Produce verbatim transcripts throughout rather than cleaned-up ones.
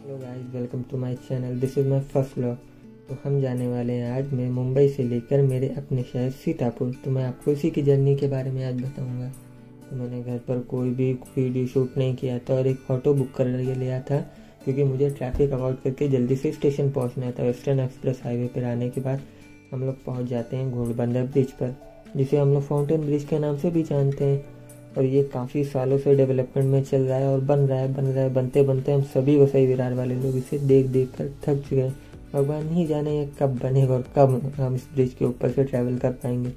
Hello guys, welcome to my channel. This is my first vlog. तो हम जाने वाले हैं आज मैं मुंबई से लेकर मेरे अपने शहर सीतापुर। तो मैं आपको इसी की जर्नी के बारे में आज बताऊंगा। तो मैंने घर पर कोई भी वीडियो शूट नहीं किया था और एक ऑटो बुक कर लिया था क्योंकि मुझे ट्रैफिक अवॉइड करके जल्दी से स्टेशन पहुंचना था। वेस्टर्न एक्सप्रेस हाईवे पर आने के बाद हम लोग पहुँच जाते हैं घोड़बंदर ब्रिज पर, जिसे हम लोग फाउंटेन ब्रिज के नाम से भी जानते हैं। और ये काफ़ी सालों से डेवलपमेंट में चल रहा है और बन रहा है बन रहा है बनते बनते हम सभी वसई विरार वाले लोग इसे देख देख कर थक चुके हैं। भगवान ही जाने ये कब बनेगा और कब हम इस ब्रिज के ऊपर से ट्रैवल कर पाएंगे।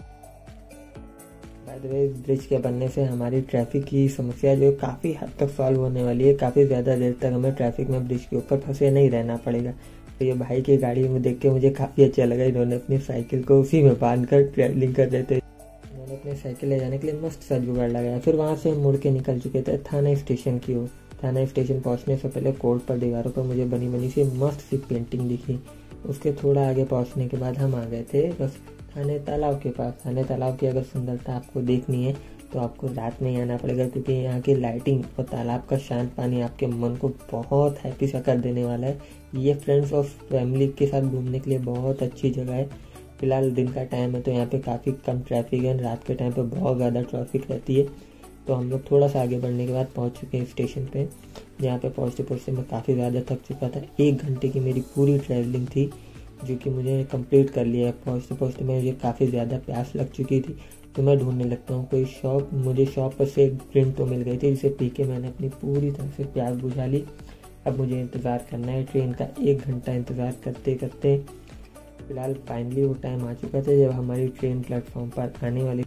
बाय द वे, इस ब्रिज के बनने से हमारी ट्रैफिक की समस्या जो काफ़ी हद तक सॉल्व होने वाली है। काफ़ी ज़्यादा देर तक हमें ट्रैफिक में ब्रिज के ऊपर फंसे नहीं रहना पड़ेगा। तो ये भाई की गाड़ी में देख के मुझे काफ़ी अच्छा लगा। इन्होंने अपनी साइकिल को उसी में बांध कर ट्रैवलिंग कर रहे थे। मैंने अपने साइकिल ले जाने के लिए मस्त सा जुगाड़ लगाया। फिर वहाँ से मुड़ के निकल चुके थे थाना स्टेशन की ओर। थाना स्टेशन पहुँचने से पहले कोर्ट पर दीवारों पर मुझे बनी बनी सी मस्त सी पेंटिंग दिखी। उसके थोड़ा आगे पहुँचने के बाद हम आ गए थे बस थाने तालाब के पास। थाने तालाब की अगर सुंदरता आपको देखनी है तो आपको रात में आना पड़ेगा, क्योंकि यहाँ की लाइटिंग और तालाब का शांत पानी आपके मन को बहुत हैप्पी सा कर देने वाला है। ये फ्रेंड्स और फैमिली के साथ घूमने के लिए बहुत अच्छी जगह है। फिलहाल दिन का टाइम है तो यहाँ पे काफ़ी कम ट्रैफिक है। रात के टाइम पे बहुत ज़्यादा ट्रैफिक रहती है। तो हम लोग थोड़ा सा आगे बढ़ने के बाद पहुँच चुके हैं स्टेशन पे। जहाँ पे पहुँचते पहुँचते मैं काफ़ी ज़्यादा थक चुका था। एक घंटे की मेरी पूरी ट्रैवलिंग थी जो कि मुझे कंप्लीट कर लिया है। पहुँचते पहुँचते मुझे काफ़ी ज़्यादा प्यास लग चुकी थी तो मैं ढूंढने लगता हूँ कोई शॉप। मुझे शॉप पर से एक ड्रिंक तो मिल गई थी जिसे पी के मैंने अपनी पूरी तरह से प्यास बुझा ली। अब मुझे इंतज़ार करना है ट्रेन का। एक घंटा इंतज़ार करते करते फिलहाल फाइनली वो टाइम आ चुका था जब हमारी ट्रेन प्लेटफॉर्म पर आने वाली।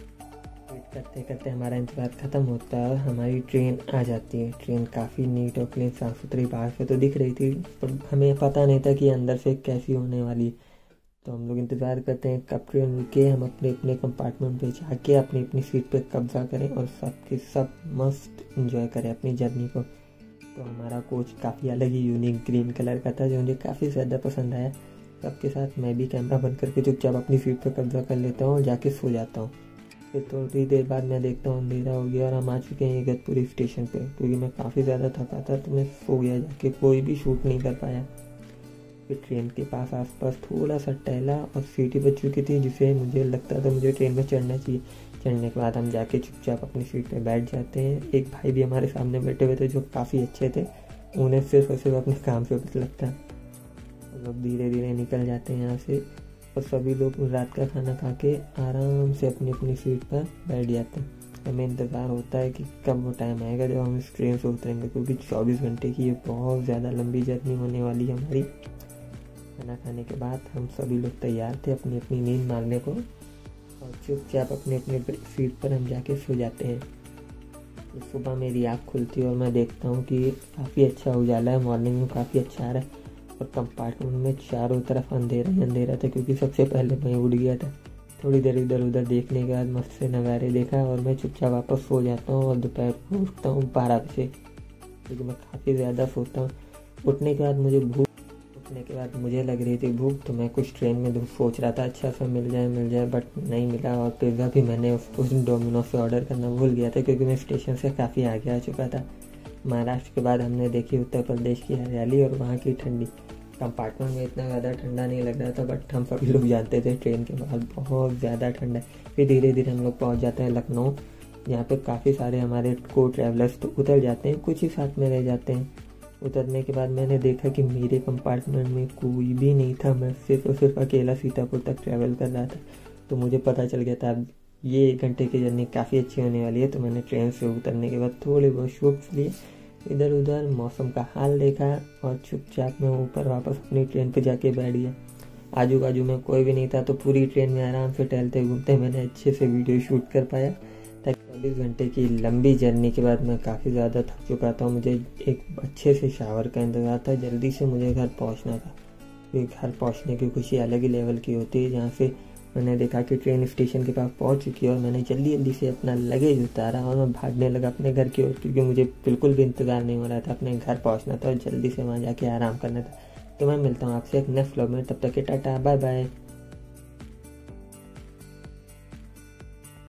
वेट करते करते हमारा इंतज़ार ख़त्म होता है और हमारी ट्रेन आ जाती है। ट्रेन काफ़ी नीट और क्लीन साफ़ सुथरी बाहर से तो दिख रही थी, पर हमें पता नहीं था कि अंदर से कैसी होने वाली है। तो हम लोग इंतज़ार करते हैं कब ट्रेन रुके, हम अपने अपने कंपार्टमेंट पे जाके अपनी अपनी सीट पे कब्जा करें और सब के सब मस्त इंजॉय करें अपनी जर्नी को। तो हमारा कोच काफ़ी अलग ही यूनिक ग्रीन कलर का था जो मुझे काफ़ी ज़्यादा पसंद आया। सबके साथ मैं भी कैमरा बंद करके चुपचाप अपनी सीट पर कब्जा कर लेता हूँ और जाके सो जाता हूँ। फिर थोड़ी देर बाद मैं देखता हूँ अंधेरा हो गया और हम आ चुके हैं इगतपुरी स्टेशन पे। क्योंकि मैं काफ़ी ज़्यादा थका था तो मैं सो गया, जाके कोई भी शूट नहीं कर पाया। फिर ट्रेन के पास आसपास थोड़ा सा टहला और सीटी बच चुकी थी जिसे मुझे लगता था मुझे ट्रेन में चढ़ना चाहिए। चढ़ने के बाद हम जाके चुपचाप अपनी सीट पे बैठ जाते हैं। एक भाई भी हमारे सामने बैठे हुए थे जो काफ़ी अच्छे थे। उन्हें सिर्फ और सिर्फ अपने काम से पता लगता है। हम लोग धीरे धीरे निकल जाते हैं यहाँ से और सभी लोग रात का खाना खा के आराम से अपनी अपनी सीट पर बैठ जाते हैं। हमें इंतज़ार होता है कि कब वो टाइम आएगा जब हम इस ट्रेन से उतरेंगे, क्योंकि चौबीस घंटे की ये बहुत ज़्यादा लंबी जर्नी होने वाली है हमारी। खाना खाने के बाद हम सभी लोग तैयार थे अपनी अपनी नींद मारने को और चुपचाप अपने अपने सीट पर हम जाके सो जाते हैं। तो सुबह मेरी आँख खुलती है और मैं देखता हूँ कि काफ़ी अच्छा उजाला है, मॉर्निंग में काफ़ी अच्छा आ रहा है और कंपार्टमेंट में चारों तरफ अंधेरा ही अंधेरा था क्योंकि सबसे पहले मैं उठ गया था। थोड़ी देर इधर उधर देखने के बाद मस्त से नज़ारे देखा और मैं चुपचाप वापस सो जाता हूँ और दोपहर को उठता हूँ बारह बजे, क्योंकि मैं काफ़ी ज़्यादा सोता हूँ। उठने के बाद मुझे भूख उठने के बाद मुझे लग रही थी भूख, तो मैं कुछ ट्रेन में सोच रहा था अच्छा सा मिल जाए मिल जाए बट नहीं मिला। और पिज़्ज़ा भी मैंने उस डोमिनोज से ऑर्डर करना भूल गया था क्योंकि मैं स्टेशन से काफ़ी आगे आ चुका था। महाराष्ट्र के बाद हमने देखी उत्तर प्रदेश की हरियाली और वहाँ की ठंडी। कंपार्टमेंट में इतना ज़्यादा ठंडा नहीं लग रहा था बट हम सभी लोग जानते थे ट्रेन के बाद बहुत ज़्यादा ठंडा है। फिर धीरे धीरे हम लोग पहुँच जाते हैं लखनऊ, जहाँ पे काफ़ी सारे हमारे को ट्रैवलर्स तो उतर जाते हैं, कुछ ही साथ में रह जाते हैं। उतरने के बाद मैंने देखा कि मेरे कंपार्टमेंट में कोई भी नहीं था। मैं सिर्फ और सिर्फ अकेला सीतापुर तक ट्रैवल कर रहा था। तो मुझे पता चल गया था अब ये एक घंटे की जर्नी काफ़ी अच्छी होने वाली है। तो मैंने ट्रेन से उतरने के बाद थोड़े बहुत शूट्स लिए, इधर उधर मौसम का हाल देखा और चुपचाप मैं ऊपर वापस अपनी ट्रेन पे जाके बैठ गया। आजू बाजू में कोई भी नहीं था तो पूरी ट्रेन में आराम से टहलते घूमते मैंने अच्छे से वीडियो शूट कर पाया। चौबीस घंटे की लंबी जर्नी के बाद मैं काफ़ी ज़्यादा थक चुका था। मुझे एक अच्छे से शावर का इंतज़ार था। जल्दी से मुझे घर पहुंचना था क्योंकि घर पहुंचने की खुशी अलग ही लेवल की होती है। जहाँ से मैंने देखा कि ट्रेन स्टेशन के पास पहुंच चुकी है और मैंने जल्दी जल्दी से अपना लगेज उतारा और मैं भागने लगा अपने घर की ओर, क्योंकि मुझे बिल्कुल भी इंतज़ार नहीं हो रहा था। अपने घर पहुँचना था और जल्दी से वहाँ जाके आराम करना था। तो मैं मिलता हूँ आपसे एक नेक्स्ट व्लॉग में, तब तक के टाटा बाय बाय।